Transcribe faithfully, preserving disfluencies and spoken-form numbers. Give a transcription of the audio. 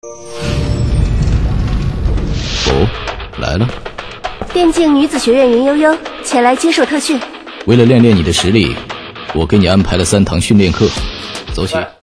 哦，来了。 电竞女子学院云悠悠前来接受特训。 为了练练你的实力，我给你安排了三堂训练课，走起。